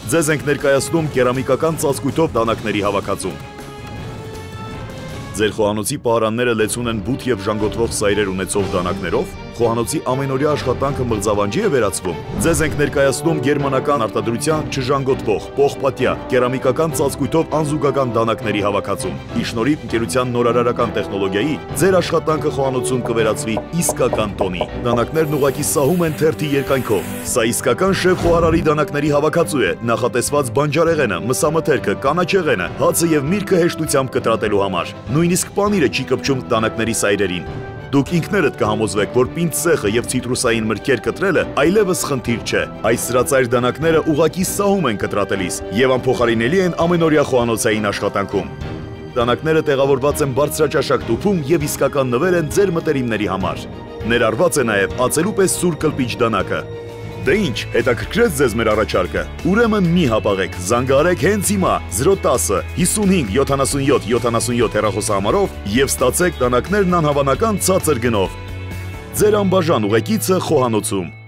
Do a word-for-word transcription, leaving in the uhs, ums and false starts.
Ձեզ ենք ներկայացնում կերամիկական ծածկույթով դանակների հավաքածուն։ Ձեր խոհանոցի պահարանները լեցուն են բութ և ժանգոտվող սայրեր ունեցող դանակներով, խոհանոցի ամենօրյա աշխատանքը մղձավանջի է վերածվում։ Ձեզ ենք ներկայացնում գերմանական արտադրության չժանգոտվող, պողպատյա, կերամիկական ծածկույթով անզուգական դանակների հավաքածուն։ Ի շնորհիվ ընկերության նորարարական տեխնոլոգիայի, ձեր աշխատանքը խոհանոցում կվերածվի իսկական տոնի։ Դանակներն ուղղակի սահում են թերթի երկայնքով։ Սա իսկական շեֆ խոհարարի դանակների հավաքածու է, նախատեսված բանջարեղենը, մսամթերքը, կանաչեղենը, հացը և միրգը հեշտությամբ կտրատելու համար։ Նույնիսկ պանիրը չի կպչում դանակների սայրերին։ Դուք ինքներդ կհամոզվեք, որ պինդ սեխը և ցիտրուսային մրգեր կտրելը այլևս խնդիր չէ։ Այս սրածայր դանակները ուղղակի սահում են կտրատելիս և անփոխարինելի են ամենօրյա խոհանոցային աշխատանքում։ Դանակները տեղավորված են բարձրաճաշակ տուփում և իսկական նվեր են ձեր մտերիմների համար։ Ներառված է նաև ածելու պես սուր կլպիչ դանակը։ Դե ինչ, հետաքրքրեց ձեզ մեր առաջարկը։ Ուրեմն մի հապաղեք, զանգահարեք հենց հիմա զրո տասը հիսունհինգ յոթանասունյոթ յոթանասունյոթ հեռախոսահամարով և ստացեք դանակներն անհավանական ցածր գնով։ Ձեր անբաժան ուղեկիցը խոհանոցում։